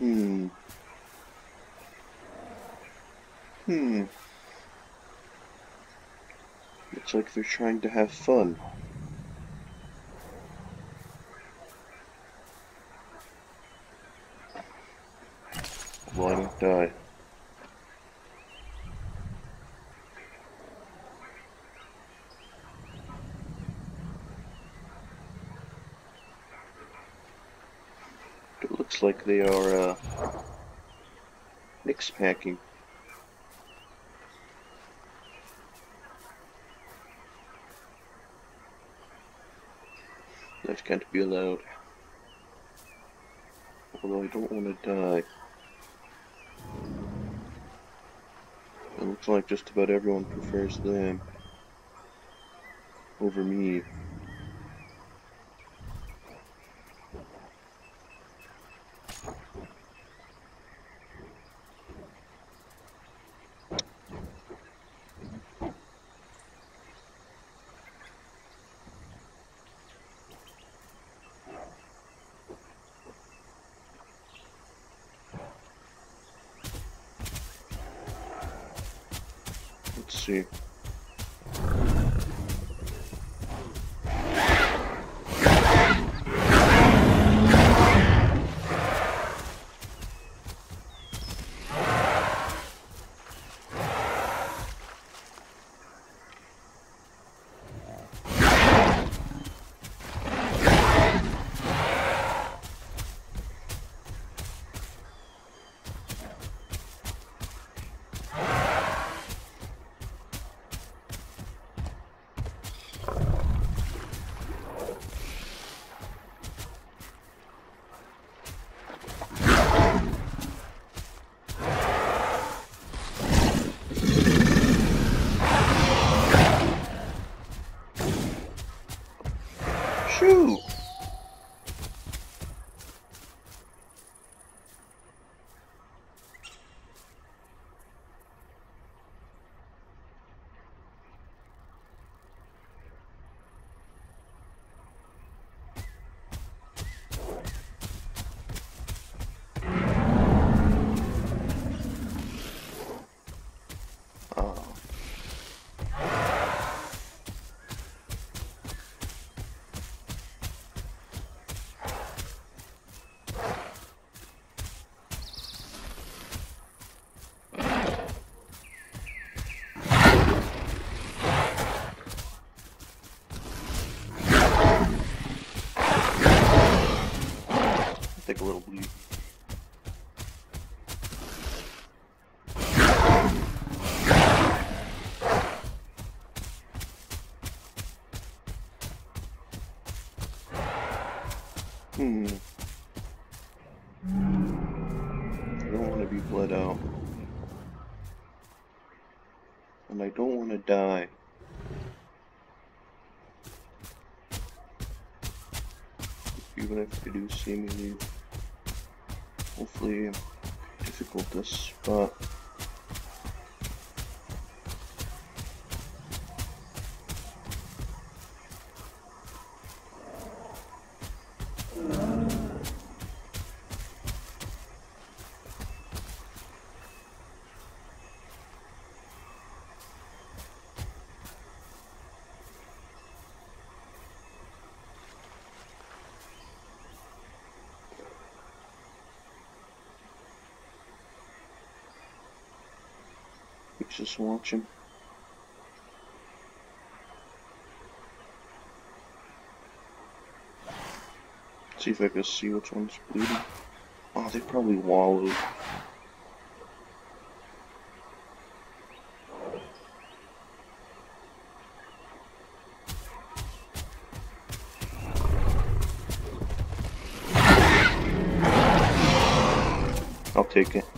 Hmm. Hmm. Looks like they're trying to have fun. Well, I don't die. It looks like they are, mix packing. That can't be allowed. Although I don't want to die. It looks like just about everyone prefers them over me. Let's see. Shoo! Oh. Take a little bleed. Hmm. I don't want to be bled out. And I don't want to die. Even if they do seemingly, hopefully, difficult to spot. He's just watching. See if I can see which one's bleeding. Oh, they probably wallowed. I'll take it.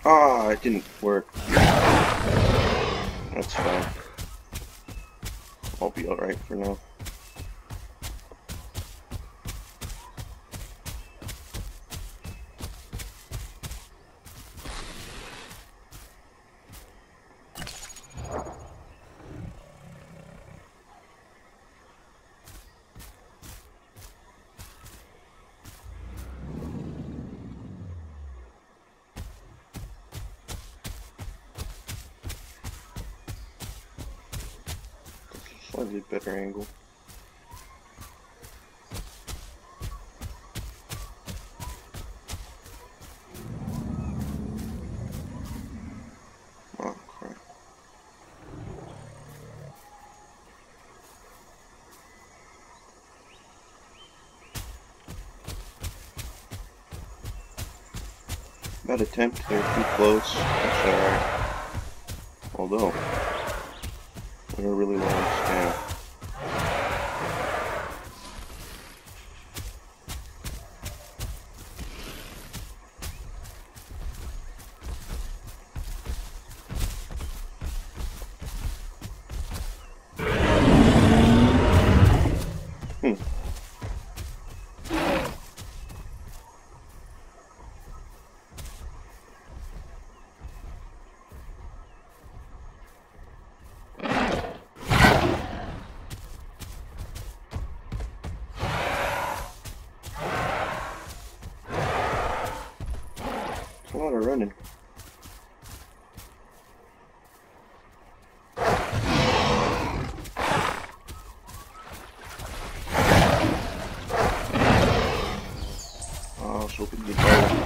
Ah, it didn't work. That's fine. I'll be alright for now. Slightly better angle. Oh crap. Bad attempt there, too close. That's alright. Although, we're really low on stamina. A lot of running. Oh, I was hoping to get better.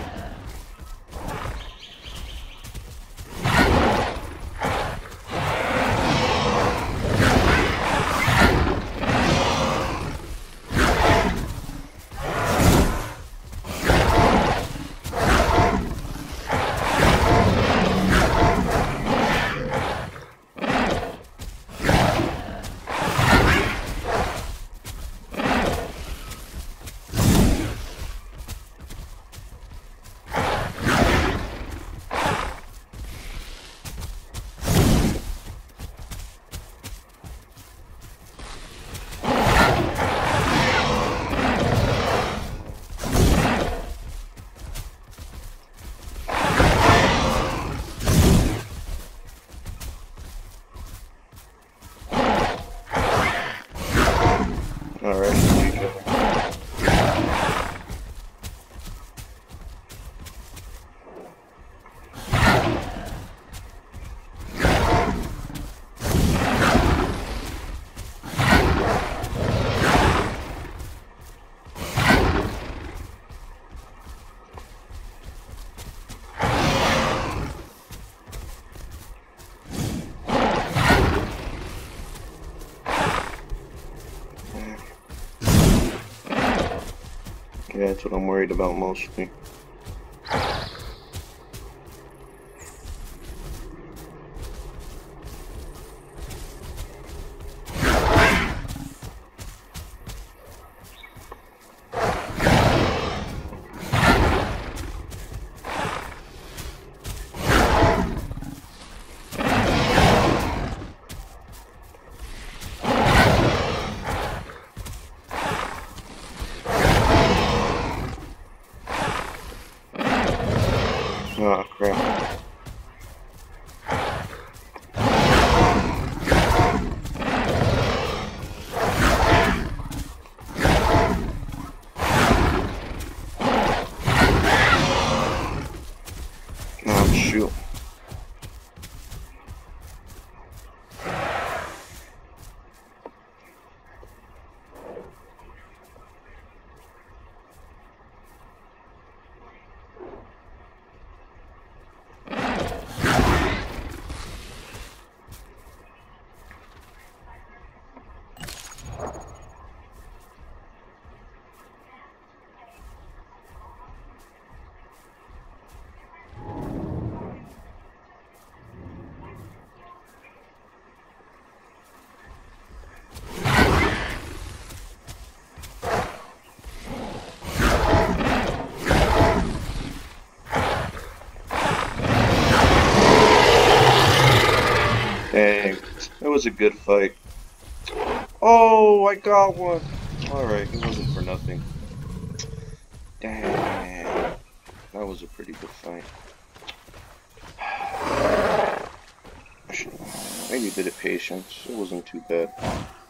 Yeah, that's what I'm worried about mostly. Oh crap. Oh shoot. Dang, that was a good fight. Oh, I got one. Alright, it wasn't for nothing. Dang, that was a pretty good fight. I need a bit of patience. It wasn't too bad.